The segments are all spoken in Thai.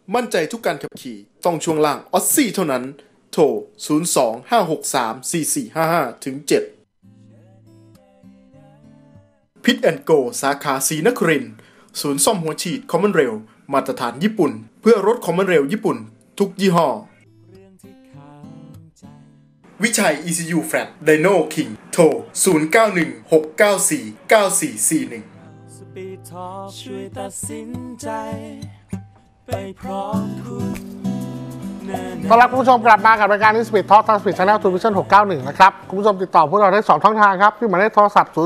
มั่นใจทุกการขับขี่ต้องช่วงล่างออสซี่เท่านั้นโทร02-563-4455-7พิทแอนด์โกสาขาศรีนครินทร์ศูนย์ซ่อมหัวฉีดคอมมอนเรลมาตรฐานญี่ปุ่นเพื่อรถคอมมอนเรลญี่ปุ่นทุกยี่ห้อวิชัย ECU Flat Dino King โทร0916949441 Speed Talk ช่วยตัดสินใจไปพร้อมคุณต้อนรับคุณผู้ชมกลับมากับรายการ Speed Talk ทาง Speed Channel Television 691 นะครับคุณผู้ชมติดต่อพวกเราได้2ช่องทางครับที่หมายเลขโทรศัพท์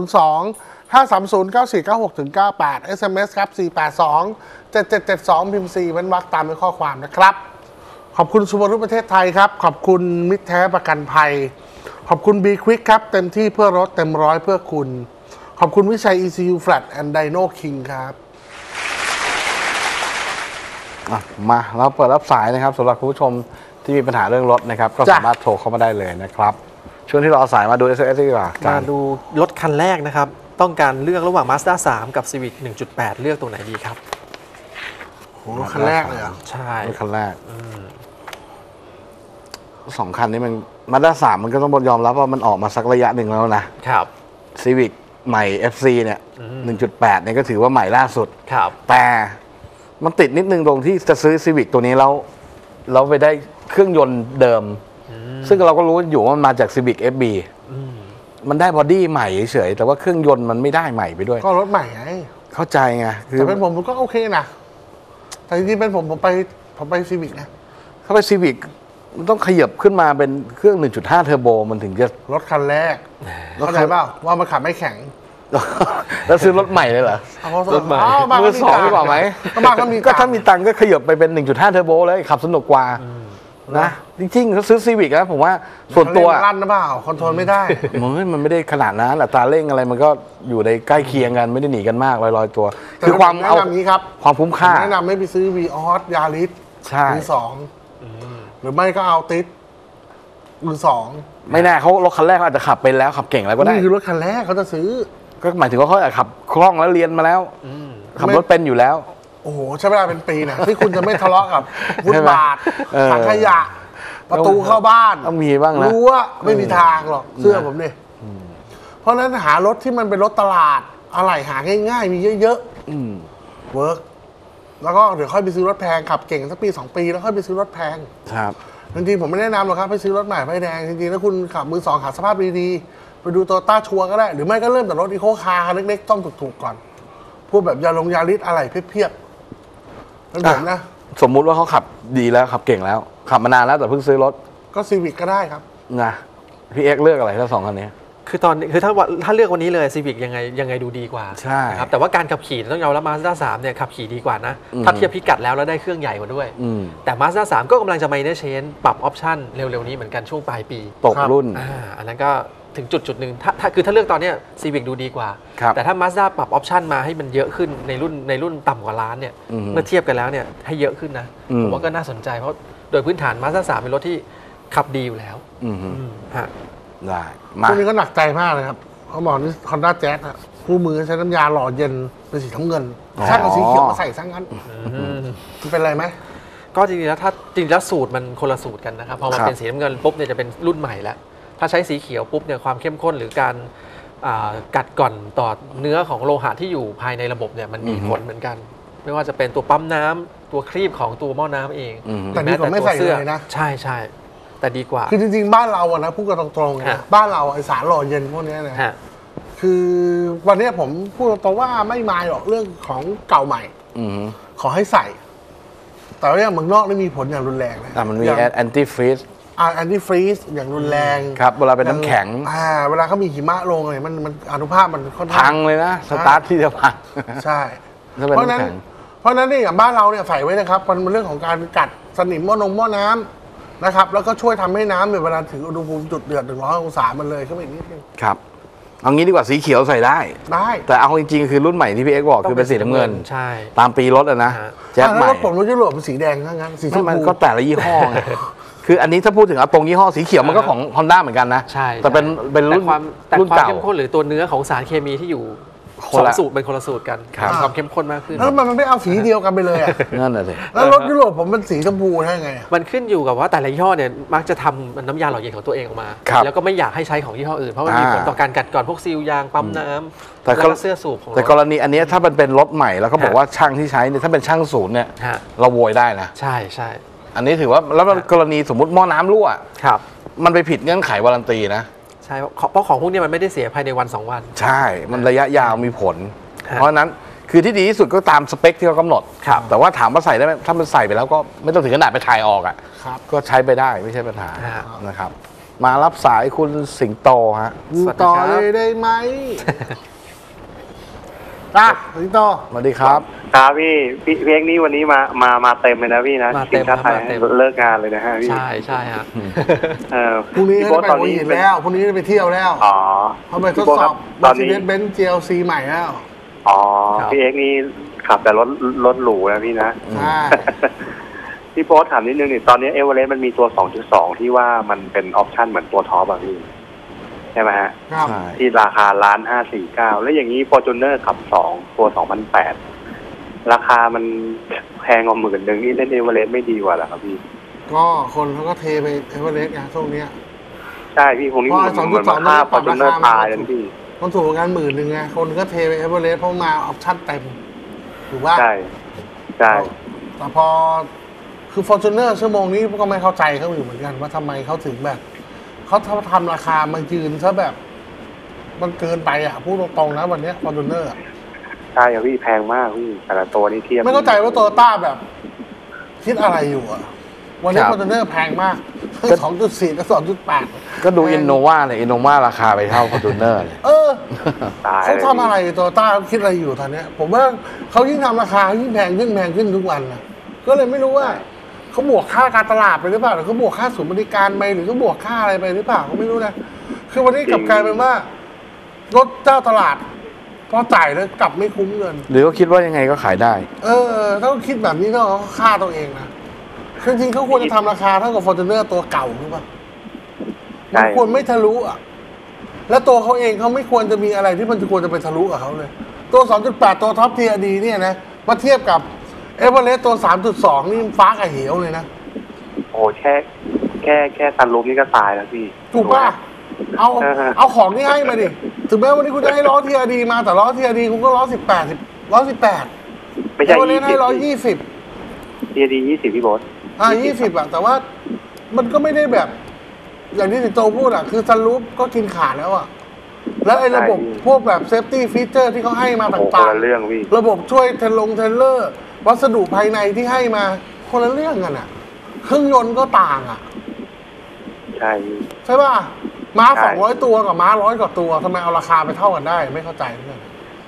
02-530-9496-98 SMS ครับ482-7772 พิมพ์ 4 เว้นวรรคตามด้วยข้อความนะครับขอบคุณซูเปอร์รุ่ประเทศไทยครับขอบคุณมิตรแท้ประกันภัยขอบคุณ B Quick ครับเต็มที่เพื่อรถเต็มร้อยเพื่อคุณขอบคุณวิชัย ECU Flat and Dino King ครับมาเราเปิดรับสายนะครับสำหรับคุณผู้ชมที่มีปัญหาเรื่องรถนะครับก็สามารถโทรเข้ามาได้เลยนะครับช่วงที่เราเอาสายมาดู SMS ดีกว่ามาดูรถคันแรกนะครับต้องการเลือกระหว่าง Mazda 3 กับ Civic 1.8 เลือกตัวไหนดีครับโหรถคันแรกเลยเหรอใช่รถคันแรกสองคันนี้มัน Mazda 3 มันก็ต้องยอมรับว่ามันออกมาสักระยะหนึ่งแล้วนะครับ Civic ใหม่ FC เนี่ย 1.8 เนี่ยก็ถือว่าใหม่ล่าสุดครับแต่มันติดนิดนึงตรงที่จะซื้อ Civic ตัวนี้แล้วเราไปได้เครื่องยนต์เดิมซึ่งเราก็รู้อยู่ว่ามันมาจาก Civic FB มันได้บอดี้ใหม่เฉยๆแต่ว่าเครื่องยนต์มันไม่ได้ใหม่ไปด้วยก็รถใหม่ไงเข้าใจไงแต่เป็นผมก็โอเคนะแต่จริงๆเป็นผมไป Civic นะถ้าไป Civic มันต้องขยับขึ้นมาเป็นเครื่อง 1.5 เทอร์โบมันถึงจะรถคันแรกเข้าใจเปล่าว่ามันขับไม่แข็งแล้วซื้อรถใหม่เลยเหรอรถใหม่มือสองดีกว่าไหมก็ถ้ามีตังค์ก็ขยับไปเป็น 1.5 เทอร์โบเลยขับสนุกกว่านะจริงๆเขาซื้อ Civic นะผมว่าส่วนตัวลั่นนะเปล่าคอนโทรลไม่ได้มันไม่ได้ขนาดนั้นแหละตาเร่งอะไรมันก็อยู่ในใกล้เคียงกันไม่ได้หนีกันมากลอยๆตัวคือความเอานี้ครับความคุ้มค่าแนะนำไม่ไปซื้อ Vios Yaris มือสองหรือไม่ก็เอาติดมือสองไม่แน่เขารถคันแรกเขาอาจจะขับเป็นแล้วขับเก่งแล้วก็ได้นี่คือรถคันแรกเขาจะซื้อก็หมายถึงว่าเขาขับคล่องแล้วเรียนมาแล้วขับรถเป็นอยู่แล้วโอ้โหใช้เวลาเป็นปีนะที่คุณจะไม่ทะเลาะกับฟุตบาทถังขยะประตูเข้าบ้านต้องมีบ้างนะรู้ว่าไม่มีทางหรอกเชื่อผมดิเพราะนั้นหารถที่มันเป็นรถตลาดอะไรหาง่ายๆมีเยอะๆเวิร์กแล้วก็เดี๋ยวค่อยไปซื้อรถแพงขับเก่งสักปี2 ปีแล้วค่อยไปซื้อรถแพงครับจริงๆผมไม่แนะนำหรอกครับไปซื้อรถใหม่ไฟแดงจริงๆแล้วคุณขับมือสองหาสภาพดีๆไปดูโตโยต้าชัวร์ก็ได้หรือไม่ก็เริ่มจากรถอีโคคาร์เล็กๆต้องถูกๆก่อนพวกแบบยาริสอะไรเพียบๆนั่นผมนะสมมุติว่าเขาขับดีแล้วขับเก่งแล้วขับมานานแล้วแต่เพิ่งซื้อรถก็ซีวิกก็ได้ครับนะพี่เอ็กเลือกอะไรทั้งสองคันนี้คือถ้าเลือกวันนี้เลย Civic ยังไงดูดีกว่าใช่ครับแต่ว่าการขับขี่ต้องยอมรับ Mazda 3 เนี่ยขับขี่ดีกว่านะถ้าเทียบพิกัดแล้วได้เครื่องใหญ่กว่าด้วยแต่ Mazda 3 ก็กำลังจะ minor change ปรับออปชั่นเร็วๆนี้เหมือนกันช่วงปลายปีตกรุ่นอันนั้นก็ถึงจุดหนึ่งถ้าเลือกตอนนี้ Civic ดูดีกว่าแต่ถ้า Mazda ปรับออปชั่นมาให้มันเยอะขึ้นในรุ่นต่ำกว่าล้านเนี่ยเมื่อเทียบกันแล้วเนี่ยให้เยอะขึ้นนะผมว่าก็น่าสนใจเพราะโดยพื้นฐาน Mazda 3 เป็นรถที่ขับดีอยู่แล้วได้ช่วงนี้ก็หนักใจมากเลยครับเขาบอกนี่ Honda Jazz อะคู่มือใช้น้ำยาหล่อเย็นเป็นสีน้ำเงินช่างเอาสีเขียวมาใส่ซะงั้นมันเป็นไรไหมก็จริงๆแล้วสูตรมันคนละสูตรกันนะครับพอมันเป็นสีน้ำเงินปุ๊บเนี่ยจะเป็นรุ่นใหม่แล้วถ้าใช้สีเขียวปุ๊บเนี่ยความเข้มข้นหรือการกัดก่อนต่อเนื้อของโลหะที่อยู่ภายในระบบเนี่ยมันมีผลเหมือนกันไม่ว่าจะเป็นตัวปั๊มน้ำตัวครีบของตัวหม้อน้ำเองแต่นี่ก็ไม่ใส่เลยนะใช่แต่ดีกว่าคือจริงๆบ้านเราอะนะพูดกันตรงๆนะบ้านเราไอสารหล่อเย็นพวกนี้นะคือวันนี้ผมพูดตรงๆว่าไม่มายหรอกเรื่องของเก่าใหม่ขอให้ใส่แต่ว่าอย่างเมืองนอกนี่มีผลอย่างรุนแรงนะมันมีแอนตี้ฟรีซแอนตี้ฟรีซอย่างรุนแรงครับเวลาเป็นน้ำแข็งเวลาเขามีหิมะลงเลยมันอนุภาคมันค่อนข้างพังเลยนะสตาร์ทที่จะพังใช่เพราะนั้นนี่อย่างบ้านเราเนี่ยใส่ไว้นะครับมันเรื่องของการกัดสนิมหม้อน้ำนะครับแล้วก็ช่วยทำให้น้ำเนี่ยเวลาถึงอุณหภูมิจุดเดือด100 องศามันเลยขึ้นไปอีกนิดนึงครับเอางี้ดีกว่าสีเขียวใส่ได้แต่เอาจริงๆคือรุ่นใหม่ที่พี่เอ็กบอกคือเป็นสีน้ำเงินใช่ตามปีรถอะนะแจ๊สใหม่รถผมรถยุโรปเป็นสีแดงงั้นสีชมพูมันก็แต่ละยี่ห้อคืออันนี้ถ้าพูดถึงตรงยี่ห้อสีเขียวมันก็ของ Honda เหมือนกันนะใช่แต่เป็นรุ่นความเข้มข้นหรือตัวเนื้อของสารเคมีที่อยู่สองสูตรเป็นคนละสูตรกันความเข้มข้นมากขึ้นแล้วมันไม่เอาสีเดียวกันไปเลยอ่ะนั่นแหละสิแล้วรถยุโรปผมเป็นสีชมพูได้ไงมันขึ้นอยู่กับว่าแต่ละยี่ห้อเนี่ยมักจะทำน้ำยาหล่อเย็นของตัวเองออกมาแล้วก็ไม่อยากให้ใช้ของยี่ห้ออื่นเพราะมันมีผลต่อการกัดกร่อนพวกซีลยางปั๊มน้ำแล้วก็เสื้อสูบของแต่กรณีอันนี้ถ้ามันเป็นรถใหม่แล้วก็บอกว่าช่างที่ใช้เนี่ยถ้าเป็นช่างศูนย์เนี่ยเราโวยได้นะใช่ใช่อันนี้ถือว่าแล้วกรณีสมมติหม้อน้ำรั่วครับมันไปผิดเงื่อนไขวารันตีนะใช่เพราะของพวกนี้มันไม่ได้เสียภายในวัน2วันใช่มันระยะยาวมีผลเพราะฉะนั้นคือที่ดีที่สุดก็ตามสเปคที่เขากำหนดแต่ว่าถามว่าใส่ได้ไหมถ้ามันใส่ไปแล้วก็ไม่ต้องถึงขนาดไปถ่ายออกอ่ะก็ใช้ไปได้ไม่ใช่ปัญหานะครับมารับสายคุณสิงโตฮะต่อเลยได้ไหมสิงโตสวัสดีครับครับพี่เพียงนี้วันนี้มาเต็มเลยนะพี่นะทีมชาติไทยเลิกงานเลยนะฮะพี่ใช่ใช่ฮะพรุ่งนี้ไปหัวหินแล้วพรุ่งนี้ไปเที่ยวแล้วเขาไปทดสอบMercedes-Benz GLC ใหม่แล้วพี่เอกนี่ขับแต่รถหรูนะพี่นะพี่โพสถามนิดนึงนี่ตอนนี้เอเวอเรสต์มันมีตัว 2.2 ที่ว่ามันเป็นออปชั่นเหมือนตัวท็อปอ่ะพี่ใช่ไหมฮะที่ราคา1,549,000แล้วอย่างนี้ Fortuner ขับ2ตัว 2,800ราคามันแพงกว่า10,000นี่เล่นเอเวอเรสต์ไม่ดีกว่าหรอครับพี่ก็คนเขาก็เทไปเอเวอเรสต์ไงช่วงนี้ใช่พี่คงนี้มันค่า Fortuner ตายเลยพี่มันถูกกัน10,000ไงคนก็เทไปเอเวอเรสต์เพราะมาออปชั่นเต็มถูกป่ะใช่แต่พอคือ Fortuner ชั่วโมงนี้ก็ไม่เข้าใจเขาอยู่เหมือนกันว่าทำไมเขาถึงแบบเขาทำราคามันยืนซะแบบมันเกินไปอ่ะพูดตรงๆนะวันนี้ Fortuner ใช่ครับพี่แพงมากพี่แต่ละตัวนี้เทียบไม่เข้าใจว่าโตโยต้าแบบคิดอะไรอยู่อ่ะวันนี้ Fortuner แพงมาก 2.4 กับ 2.8 ก็ดูอินโนวาเลยอินโนวาราคาไปเท่า Fortuner เลยเขาทำอะไรโตโยต้าคิดอะไรอยู่ตอนนี้ผมว่าเขายิ่งทำราคายิ่งแพงขึ้นทุกวันนะก็เลยไม่รู้ว่าเขาบวกค่าการตลาดไปหรือเปล่าหรือเขาบวกค่าศูนย์บริการไปหรือเขาบวกค่าอะไรไปหรือเปล่าก็ไม่รู้นะคือวันนี้กลับกลายเป็นว่ารถเจ้าตลาดพอจ่ายแล้วกลับไม่คุ้มเงินหรือเขาคิดว่ายังไงก็ขายได้ถ้าเขาคิดแบบนี้ก็ฆ่าตัวเองนะจริงๆเขาควรจะทำราคาเท่ากับ Fortuner ตัวเก่าหรือเปล่ามันควรไม่ทะลุอ่ะแล้วตัวเขาเองเขาไม่ควรจะมีอะไรที่มันควรจะไปทะลุกับเขาเลยตัว 2.8 ตัวท็อปเทียร์ดีเนี่ยนะมาเทียบกับเอเวอเรสต์ตัว 3.2 นี่ฟ้ากับเหวเลยนะโอ้แค่ตันลมนี่ก็ตายแล้วพี่ถูกป่ะเอาของที่ให้มาดิถึงแม้วันนี้คุณจะให้ล้อเทียร์ดีมาแต่ล้อเทียร์ดีคุณก็ล้อ18 ไม่ใช่ 20ให้ล้อ 20เทียร์ดี20พี่บอส 20อ่ะแต่ว่ามันก็ไม่ได้แบบอย่างที่สิงโตพูดอ่ะคือซันรูฟก็กินขาดแล้วอ่ะแล้วไอ้ระบบพวกแบบเซฟตี้ฟีเจอร์ที่เขาให้มาต่างๆระบบช่วยเทรลเลอร์วัสดุภายในที่ให้มาคนละเรื่องกันอ่ะเครื่องยนต์ก็ต่างอ่ะใช่ป่ะม้า200ตัวกับม้า100กว่าตัวทำไมเอาราคาไปเท่ากันได้ไม่เข้าใจเหมือนกัน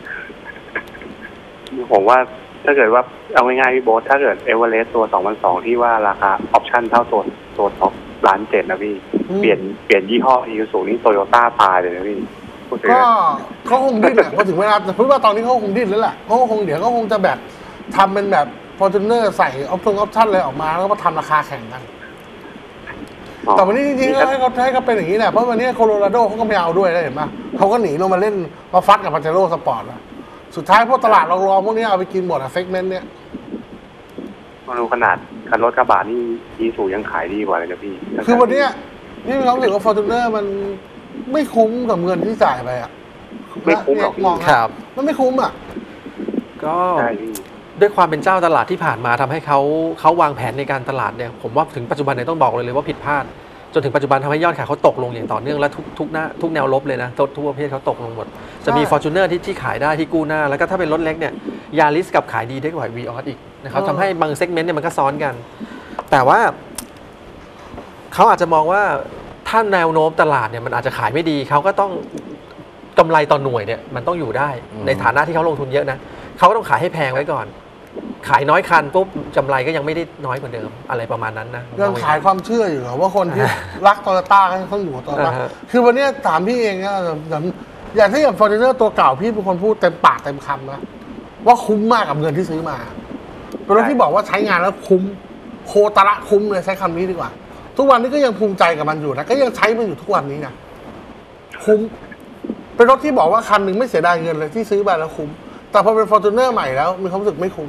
ผมว่าถ้าเกิดว่าเอาง่ายๆพี่โบ๊ทถ้าเกิดเอเวอเรสต์ตัว 2,200 ที่ว่าราคาออปชั่นเท่าตัวท็อป1,700,000นะพี่เปลี่ยนยี่ห้ออีซูซูนี่โตโยต้าตายเลยนะพี่ก็เขาคงดิ้นแหละพอถึงเวลาแต่พูดว่าตอนนี้เขาคงดิ้นแล้วแหละเขาคงเดี๋ยวเขาคงจะแบบทำเป็นแบบ Fortuner ใส่ออปชั่นอะไรออกมาแล้วก็ทำราคาแข่งกันแต่วันนี้จริงๆให้เขาเป็นอย่างนี้แหละเพราะวันนี้โคโลราโดเขาก็ไม่เอาด้วยได้เห็นไหมเขาก็หนีลงมาเล่นมาฟัดกับปาเจโร่สปอร์ตแล้วสุดท้ายพวกตลาดรองๆพวกนี้เอาไปกินหมดอะเซกเมนต์เนี้ยมาดูขนาดคันรถกระบะนี่ยีสูยังขายดีกว่าเลยนะพี่คือวันนี้นี่มีความรู้สึกว่า Fortuner มันไม่คุ้มกับเงินที่จ่ายไปอ่ะไม่คุ้มหรอกครับมันไม่คุ้มอ่ะก็ด้วยความเป็นเจ้าตลาดที่ผ่านมาทำให้เขาวางแผนในการตลาดเนี่ยผมว่าถึงปัจจุบันเนี่ยต้องบอกเลยว่าผิดพลาดจนถึงปัจจุบันทำให้ยอดขายเขาตกลงอย่างต่อเนื่องและทุกแนวลบเลยนะทุกประเภทเขาตกลงหมดจะมี Fortuner ที่ขายได้ที่กู้หน้าแล้วก็ถ้าเป็นรถเล็กเนี่ยยาริสกับขายดีได้กว่า Vios อีกนะครับทำให้บางเซกเมนต์เนี่ยมันก็ซ้อนกันแต่ว่าเขาอาจจะมองว่าถ้าแนวโน้มตลาดเนี่ยมันอาจจะขายไม่ดีเขาก็ต้องกำไรต่อหน่วยเนี่ยมันต้องอยู่ได้ในฐานะที่เขาลงทุนเยอะนะเขาก็ต้องขายให้แพงไว้ก่อนขายน้อยคันปุ๊บกำไรก็ยังไม่ได้น้อยกว่าเดิมอะไรประมาณนั้นนะยังขายความเชื่ออยู่เหรอว่าคนที่รักโตโยต้าเขาอยู่กับโตโยต้าคือวันนี้ถามพี่เองนะอย่างที่อย่าง Fortuner ตัวเก่าพี่เป็นคนพูดเต็มปากเต็มคำนะว่าคุ้มมากกับเงินที่ซื้อมาเป็นรถที่บอกว่าใช้งานแล้วคุ้มโคตรคุ้มเลยใช้คำนี้ดีกว่าทุกวันนี้ก็ยังภูมิใจกับมันอยู่นะก็ยังใช้มันอยู่ทุกวันนี้นะคุ้มเป็นรถที่บอกว่าคันหนึ่งไม่เสียดายเงินเลยที่ซื้อไปแล้วคุ้มแต่พอเป็น Fortuner ใหม่แล้วมีความรู้สึกไม่คุ้ม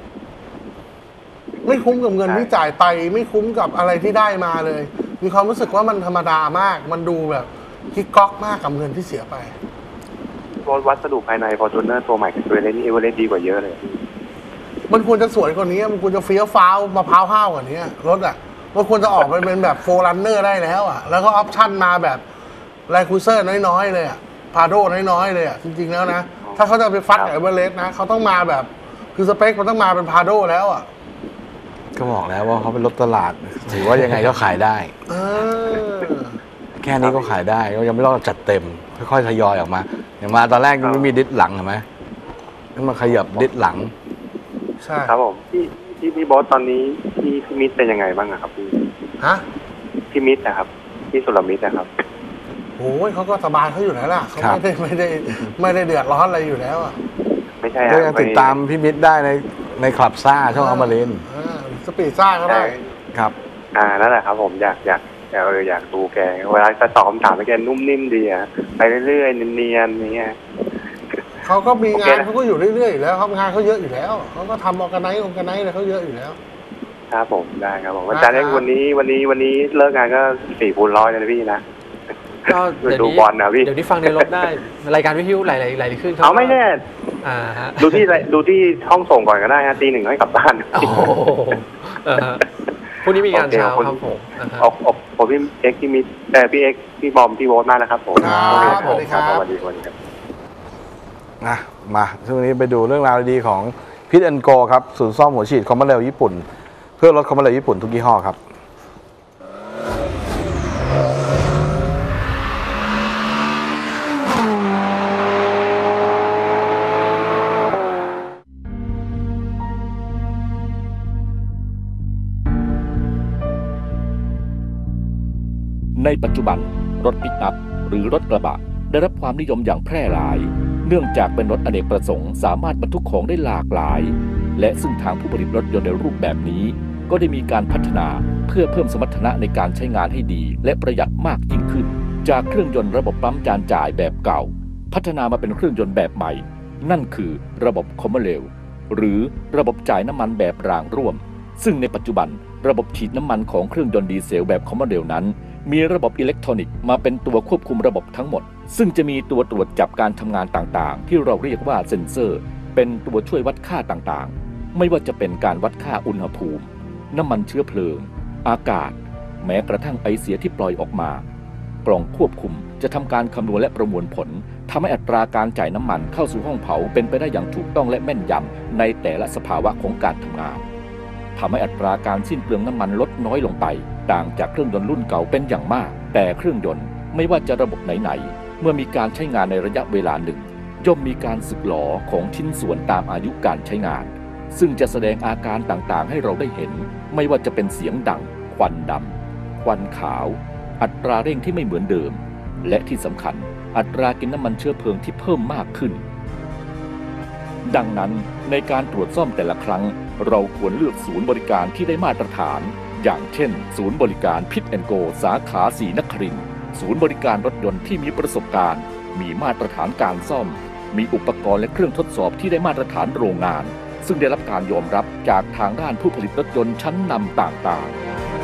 กับเงินที่จ่ายไปไม่คุ้มกับอะไรที่ได้มาเลย มีความรู้สึกว่ามันธรรมดามากมันดูแบบกิ๊กก๊อกมากกับเงินที่เสียไปวัสดุภายใน Fortuner ตัวใหม่กับตัวเล็กนี่เอเวอเรสต์ดีกว่าเยอะเลยมันควรจะสวยกว่านี้มันควรจะเฟี้ยวฟ้าวมะพร้าวห้าวกว่านี้รถอ่ะมันควรจะออกไปเป็นแบบโฟร์รันเนอร์ได้แล้วอ่ะแล้วก็ออปชั่นมาแบบไลคูเซอร์น้อยๆเลยอ่ะพาโดน้อยๆเลยอ่ะจริงๆแล้วนะถ้าเขาจะไปฟัดกับเอเวอเรสต์นะเขาต้องมาแบบคือสเปคมันต้องมาเป็นพาโดแล้วอ่ะก็บอกแล้วว่าเขาเป็นรถตลาดถือว่ายังไงก็ขายได้แค่นี้ก็ขายได้ก็ยังไม่ต้องจัดเต็มค่อยๆทยอยออกมาอย่างมาตอนแรกยังไม่มีดิสหลังเห็นไหมต้องมาขยับดิสหลังใช่ครับผมพี่บอสตอนนี้พี่มิตรเป็นยังไงบ้างครับพี่ฮะพี่มิตรนะครับพี่สุรมิตรนะครับโอ้ยเขาก็สบายเขาอยู่แล้วล่ะเขาไม่ได้เดือดร้อนอะไรอยู่แล้วอ่ะไม่ใช่ก็ยังติดตามพี่มิตรได้ในคลับซ่าช่องอมรินทร์สปีดซ่าก็ได้ครับนั่นแหละครับผมอยากดูแกเวลาจะตอบคำถามแกนุ่มนิ่มดีอะไปเรื่อยๆเนียนๆอย่างเงี้ยเขาก็มีงานเขาก็อยู่เรื่อยๆแล้วเขางานเขาเยอะอยู่แล้วเขาก็ทำออร์แกไนซ์อะไรเขาเยอะอยู่แล้วครับผมได้ครับผมอาจารย์วันนี้เลิกงานก็400เลยนะพี่นะก็ดูบอลนะพี่เดี๋ยวนี้ฟังในรถได้รายการวิทยุหลายขึ้นเอาไม่แน่ดูที่ห้องส่งก่อนก็ได้ฮะตี 1ให้กลับบ้านพรุ่งนี้มีงานเช้าครับผมพี่เอ็กซ์พี่มิตรพี่เอ็กซ์พี่บอมพี่โบ๊ทมากนะครับผมสวัสดีครับสวัสดีครับมาช่วงนี้ไปดูเรื่องราวดีของพิทแอนด์โกครับศูนย์ซ่อมหัวฉีดคอมมอนเรลญี่ปุ่นเพื่อรถคอมมอนเรลญี่ปุ่นทุกยี่ห้อครับในปัจจุบันรถปิกอัพหรือรถกระบะได้รับความนิยมอย่างแพร่หลายเนื่องจากเป็นรถอเนกประสงค์สามารถบรรทุกของได้หลากหลายและซึ่งทางผู้ผลิตรถยนต์ในรูปแบบนี้ก็ได้มีการพัฒนาเพื่อเพิ่มสมรรถนะในการใช้งานให้ดีและประหยัดมากยิ่งขึ้นจากเครื่องยนต์ระบบปั๊มจานจ่ายแบบเก่าพัฒนามาเป็นเครื่องยนต์แบบใหม่นั่นคือระบบคอมมอนเรลหรือระบบจ่ายน้ำมันแบบรางร่วมซึ่งในปัจจุบันระบบฉีดน้ำมันของเครื่องยนต์ดีเซลแบบคอมมอนเรลนั้นมีระบบอิเล็กทรอนิกส์มาเป็นตัวควบคุมระบบทั้งหมดซึ่งจะมีตัวตรวจจับการทำงานต่างๆที่เราเรียกว่าเซ็นเซอร์เป็นตัวช่วยวัดค่าต่างๆไม่ว่าจะเป็นการวัดค่าอุณหภูมิน้ำมันเชื้อเพลิงอากาศแม้กระทั่งไอเสียที่ปล่อยออกมากล่องควบคุมจะทำการคำนวณและประมวลผลทำให้อัตราการจ่ายน้ำมันเข้าสู่ห้องเผาเป็นไปได้อย่างถูกต้องและแม่นยำในแต่ละสภาวะของการทำงานทำให้อัตราการสิ้นเปลืองน้ำมันลดน้อยลงไปต่างจากเครื่องยนต์รุ่นเก่าเป็นอย่างมากแต่เครื่องยนต์ไม่ว่าจะระบบไหนๆเมื่อมีการใช้งานในระยะเวลาหนึ่งย่อมมีการสึกหรอของชิ้นส่วนตามอายุการใช้งานซึ่งจะแสดงอาการต่างๆให้เราได้เห็นไม่ว่าจะเป็นเสียงดังควันดำควันขาวอัตราเร่งที่ไม่เหมือนเดิมและที่สำคัญอัตรากินน้ำมันเชื้อเพลิงที่เพิ่มมากขึ้นดังนั้นในการตรวจซ่อมแต่ละครั้งเราควรเลือกศูนย์บริการที่ได้มาตรฐานอย่างเช่นศูนย์บริการพิทแอนด์โกสาขาศรีนครินทร์ศูนย์บริการรถยนต์ที่มีประสบการณ์มีมาตรฐานการซ่อมมีอุปกรณ์และเครื่องทดสอบที่ได้มาตรฐานโรงงานซึ่งได้รับการยอมรับจากทางด้านผู้ผลิตรถยนต์ชั้นนำต่างๆ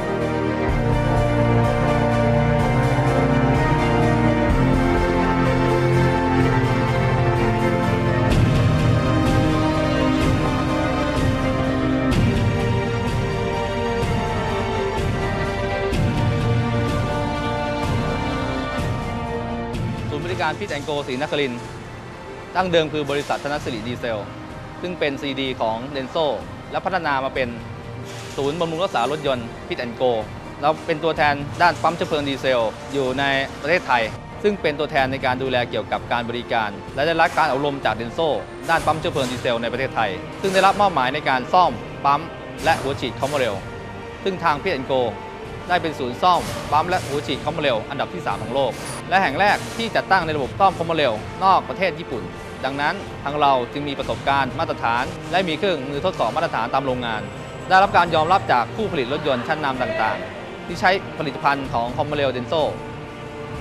พิทแอนด์โกศรีนครินทร์ตั้งเดิมคือบริษัทธนสิริดีเซลซึ่งเป็น CD ของเดนโซและพัฒนามาเป็นศูนย์บำรุงรักษารถยนต์พิทแอนด์โกเราเป็นตัวแทนด้านปั๊มเชื้อเพลิงดีเซลอยู่ในประเทศไทยซึ่งเป็นตัวแทนในการดูแลเกี่ยวกับการบริการและได้รับการอบรมจากเดนโซด้านปั๊มเชื้อเพลิงดีเซลในประเทศไทยซึ่งได้รับมอบหมายในการซ่อมปั๊มและหัวฉีดคอมมอนเรลซึ่งทางพิทแอนด์โกได้เป็นศูนย์ซ่อมปั๊มและหัวฉีดคอมมอนเรลอันดับที่3ของโลกและแห่งแรกที่จัดตั้งในระบบซ่อมคอมมอนเรลนอกประเทศญี่ปุ่นดังนั้นทางเราจึงมีประสบการณ์มาตรฐานและมีเครื่องมือทดสอบมาตรฐานตามโรงงานได้รับการยอมรับจากผู้ผลิตรถยนต์ชั้นนำต่างๆที่ใช้ผลิตภัณฑ์ของคอมมอนเรลเดนโซ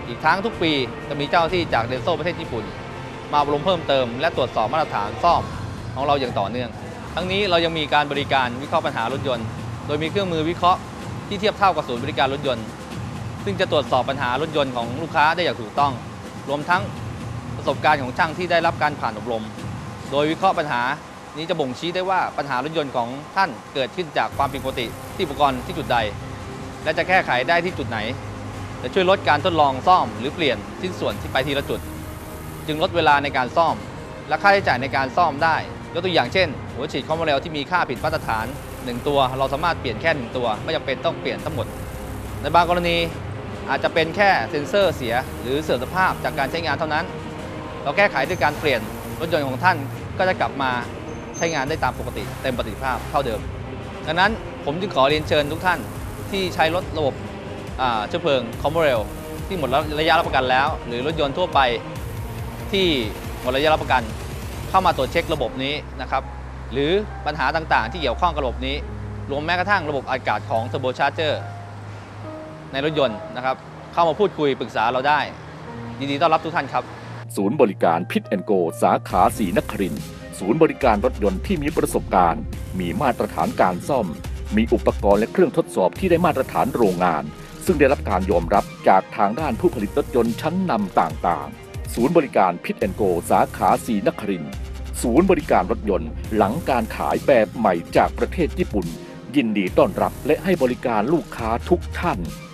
อีกทั้งทุกปีจะมีเจ้าหน้าที่จากเดนโซประเทศญี่ปุ่นมาอบรมเพิ่มเติมและตรวจสอบมาตรฐานซ่อมของเราอย่างต่อเนื่องทั้งนี้เรายังมีการบริการวิเคราะห์ปัญหารถยนต์โดยมีเครื่องมือวิเคราะห์ที่เทียบเท่ากับศูนย์บริการรถยนต์ซึ่งจะตรวจสอบปัญหารถยนต์ของลูกค้าได้อย่างถูกต้องรวมทั้งประสบการณ์ของช่างที่ได้รับการผ่านอบรมโดยวิเคราะห์ปัญหานี้จะบ่งชี้ได้ว่าปัญหารถยนต์ของท่านเกิดขึ้นจากความผิดปกติที่อุปกรณ์ที่จุดใดและจะแก้ไขได้ที่จุดไหนจะช่วยลดการทดลองซ่อมหรือเปลี่ยนชิ้นส่วนที่ไปทีละจุดจึงลดเวลาในการซ่อมและค่าใช้จ่ายในการซ่อมได้ยกตัวอย่างเช่นหัวฉีดคอมโบเรลที่มีค่าผิดมาตรฐาน1ตัวเราสามารถเปลี่ยนแค่1ตัวไม่จำเป็นต้องเปลี่ยนทั้งหมดในบางกรณีอาจจะเป็นแค่เซ็นเซอร์เสียหรือเสื่อมสภาพจากการใช้งานเท่านั้นเราแก้ไขด้วยการเปลี่ยนรถยนต์ของท่านก็จะกลับมาใช้งานได้ตามปกติเต็มประสิทธิภาพเท่าเดิมดังนั้นผมจึงขอเรียนเชิญทุกท่านที่ใช้รถระบบเชื้อเพลิงคอมโบเรลที่หมดระยะรับประกันแล้วหรือรถยนต์ทั่วไปที่หมดระยะรับประกันเข้ามาตรวจเช็คระบบนี้นะครับหรือปัญหาต่างๆที่เกี่ยวข้องกับระบบนี้รวมแม้กระทั่งระบบอากาศของเทอร์โบชาร์เจอร์ในรถยนต์นะครับเข้ามาพูดคุยปรึกษาเราได้ยินดีต้อนรับทุกท่านครับศูนย์บริการพิทแอนโกสาขาศรีนครินทร์ศูนย์บริการรถยนต์ที่มีประสบการณ์มีมาตรฐานการซ่อมมีอุปกรณ์และเครื่องทดสอบที่ได้มาตรฐานโรงงานซึ่งได้รับการยอมรับจากทางด้านผู้ผลิตรถยนต์ชั้นนำต่างๆศูนย์บริการพิทแอนโกสาขาศรีนครินทร์ศูนย์บริการรถยนต์หลังการขายแบบใหม่จากประเทศญี่ปุ่นยินดีต้อนรับและให้บริการลูกค้าทุกท่าน